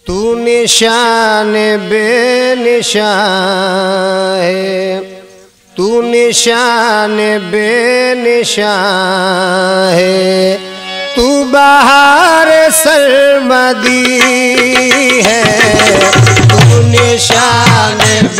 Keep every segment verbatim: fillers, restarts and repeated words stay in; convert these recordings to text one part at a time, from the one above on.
तू निशान बेनिशान है, तू निशान बेनिशान है, तू बहार सरमदी है। तू निशान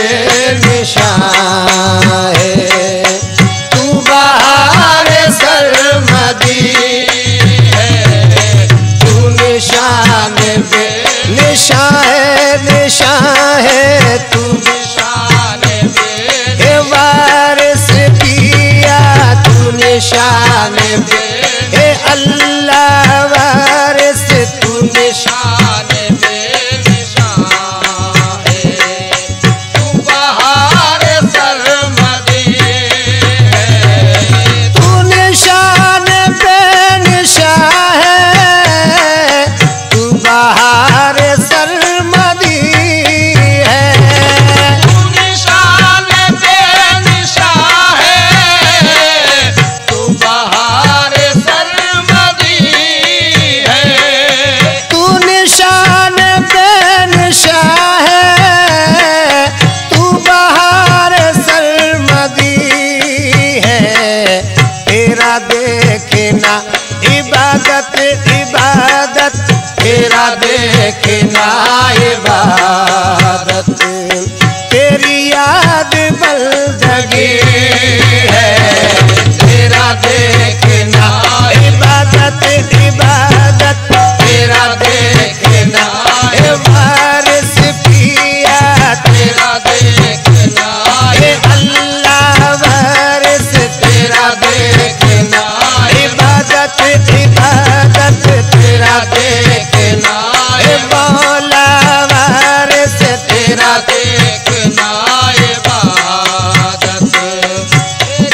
बेनिशान है, तू बहार सरमदी है, तू निशान बे निशान है, निशान है, तू निशान बे वारिस पिया, तू निशान बे हे अल्लाह वारिस, तू निशान बे निशान है, तू बहार सरमदी है। तू निशान बे निशान है, तू बहार सरमदी है। तू निशान बे निशान है, तू बहार सरमदी है। तू निशान बे निशान है, तू बहार सरमदी है। तेरा देखना इबादत इबादत, तेरा देखना इबादत, तेरी याद बंदगी है। तेरा देखना इबादत इबादत, तेरा देखना वारिस पिया, तेरा देखना हे अल्लाह वारिस, तेरा देखना इबादत इबादत, तेरा देखना हे मौला वारिस, तेरा देखना इबादत।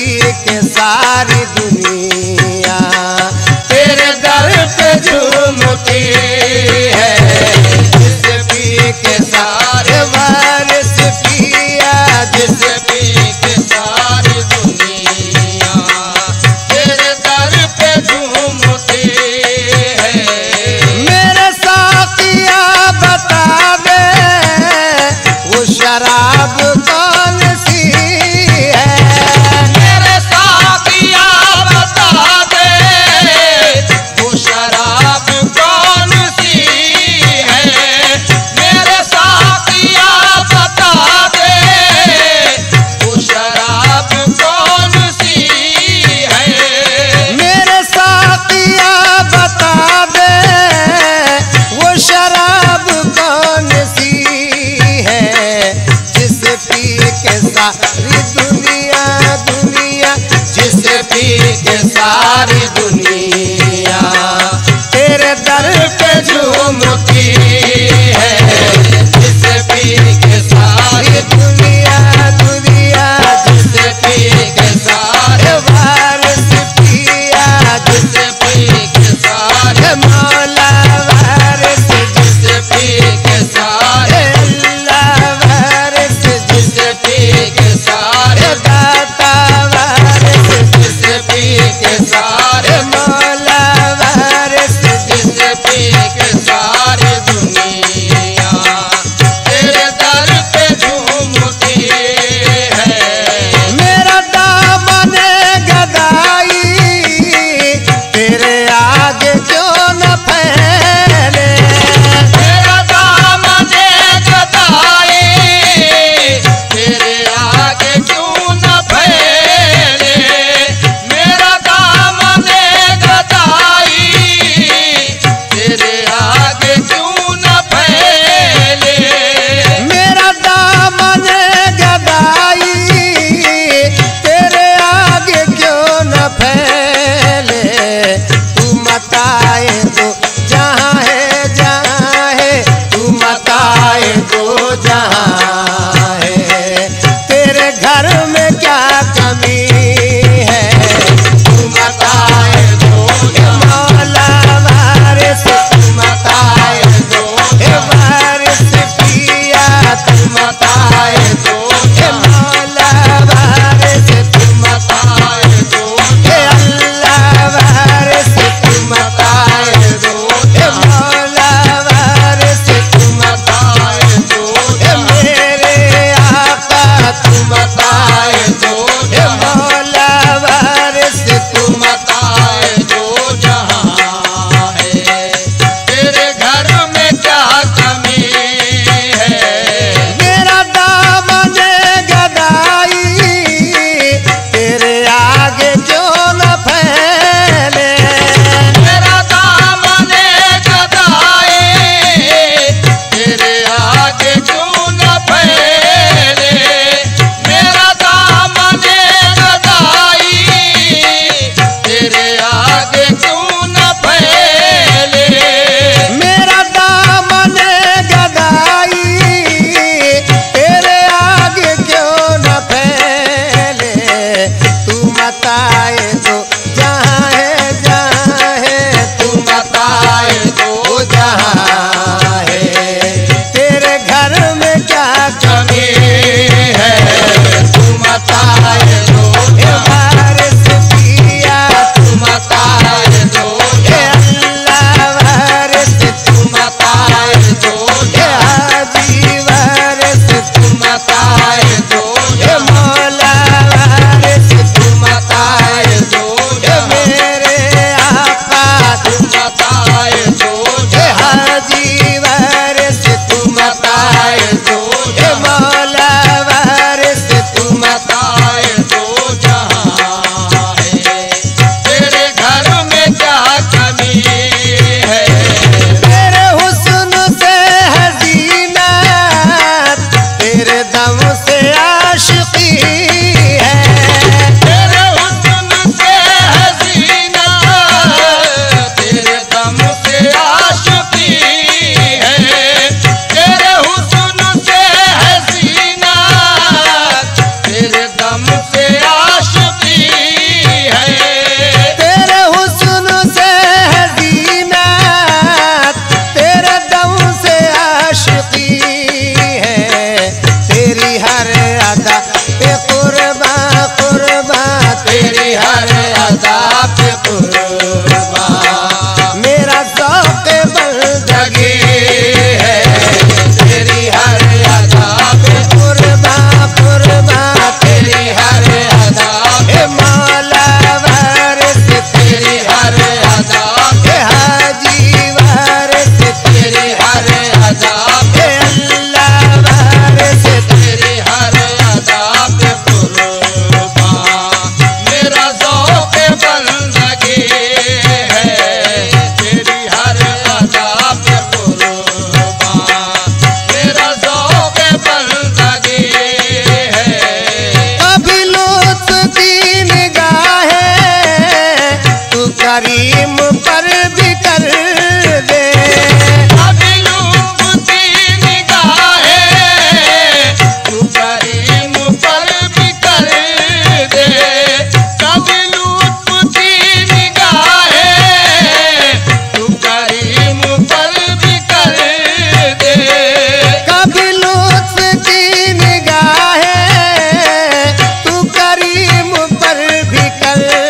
पी के सारी दुनिया तेरे दर पे झूमती है। जिसे पी के सारे वारिस पिया, जिसे पी के सारी दुनिया तेरे दर पे झूमती है। मेरे साथिया बता दे वो शराब कौन सी है। मेरे साथिया बता दे वो शराब कौन सी है। मेरे साथिया बता दे वो शराब कौन सी है। मेरे साथिया बता दे वो शराब कौन सी है। जिसे पी के सारी दुनिया दुनिया जिसे पी के सारी दुनिया तेरे दर पे झूमती है। जिसे पी के सारी दुनिया दुनिया जिसे पी के सारे वारिस पिया, जिसे पी के सारे मौला वारिस, जिसे पी के सारे अल्लाह वारिस, जिसे पी के सारे दाता वारिस, जिसे पी के सारे मौला वारिस, जिसे पी के सारी दुनिया तेरे दर पे झूमती है। मेरा दामन गदाई तेरे आगे क्यों न फैले। मेरा दामन गदाई तेरे आगे क्यों न फैले। मेरा दामन गदाई तेरे आगे क्यों न फैले। मेरा दामन गदाई तेरे आगे क्यों न फैले। तू मताए दो जहाँ है जहाँ है, तू मताए दो जहाँ है। तेरे घर में क्या कमी है। तू मताए दो हे मौला वारिस, तू मताए दो हे वारिस पिया, तू मताए दो हे मौला वारिस, तू मताए दो हे अल्लाह वारिस, तू मताए दो हे मौला वारिस, तू मताए दो हे मेरे आका, तू मताए दो हे मौला वारिस, तू मताए दो जहाँ है। तेरे घर में क्या कमी है। मेरा दामन गदाई तेरे आगे क्यों न फैले। मेरा दामन गदाई तेरे आगे क्यों न फैले। मेरा दामन गदाई तेरे आगे क्यों न फैले। मेरा दामन गदाई तेरे आगे क्यों न फैले। तू मताए दो जहाँ है जहाँ है, तू मताए दो जहाँ है। तेरे घर में क्या कमी है। तू मताए दो हे वारिस पिया, तू मताए दो हे अल्लाह वारिस, तू मताए दो हे हाजी वारिस, तू मताए दो हे मौला वारिस, तू मताए चल